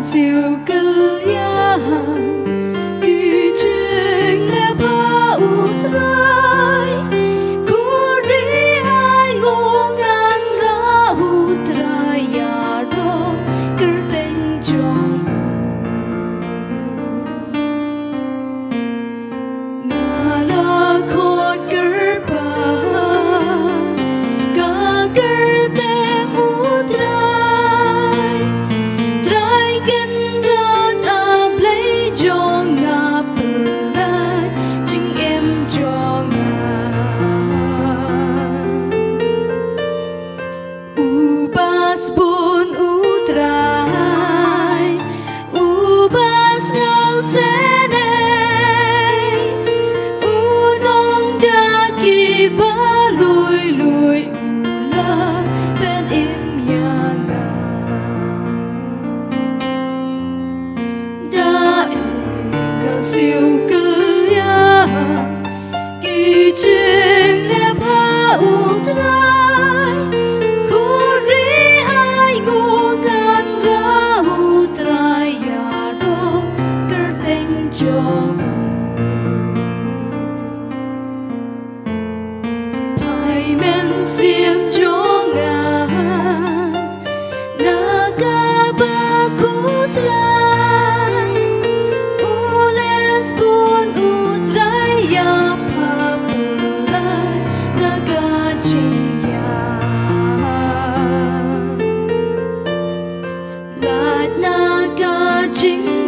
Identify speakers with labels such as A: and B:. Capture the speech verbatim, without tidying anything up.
A: siêu cứ ya kỳ trình là bao trai kuri hai ngô ngan ra trai ya ro cứ tên chong na la khot cứ ba ga cứ tên trai trai gần ra ta lấy cho ngà bờ chính em cho ngà u bas bun u trai u bas ngau se này u nong đã kỳ ba lùi lùi u la bên em ya ngà đã em siêu cứ ya kỳ trình là bao trai kuri ai ngô ngan ra trai ya ro cứ tên cho phải men xiêm cho ngà na ca ba khu slai u les bun u trai ya pa lai na ga chin ya la na ga chin